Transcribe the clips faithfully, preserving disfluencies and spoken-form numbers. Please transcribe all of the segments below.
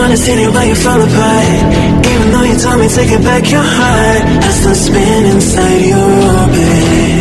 understand it while you fall apart. Even though you told me to get back your heart, I still spin inside your orbit.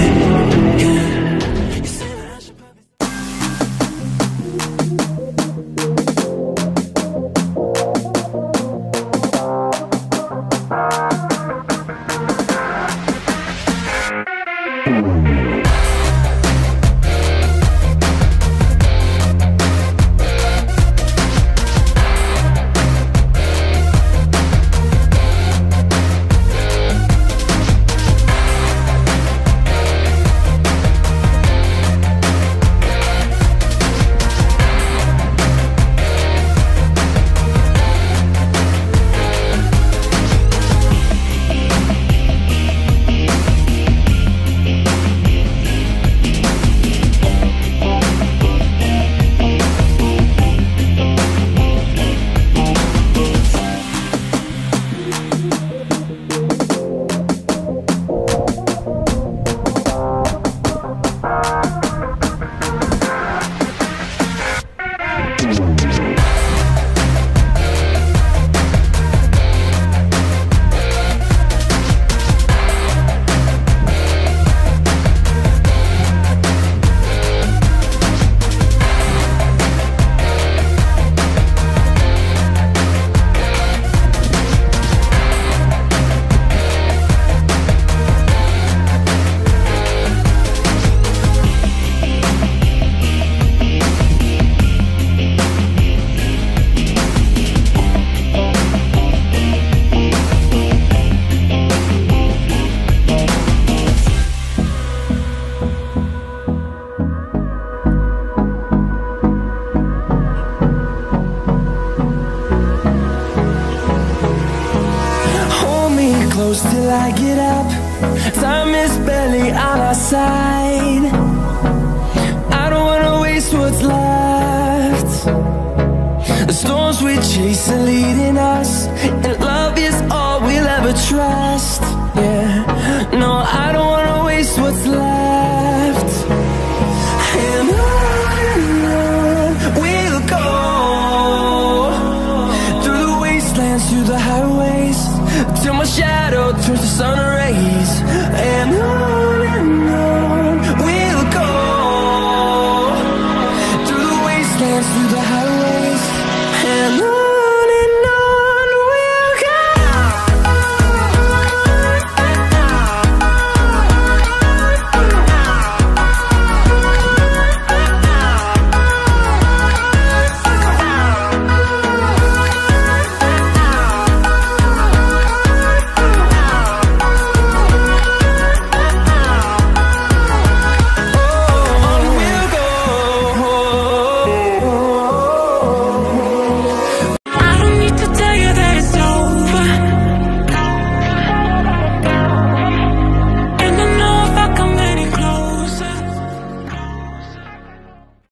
Close till I get up. Time is barely on our side. I don't wanna waste what's left. The storms we chase are leading us, and love is all we'll ever trust. Yeah, no, I don't wanna waste what's left. And on and on we'll go, through the wastelands, through the highways, till my shadow turns to sun rays. And on and on we'll go, through the wastelands, through the highways, and on.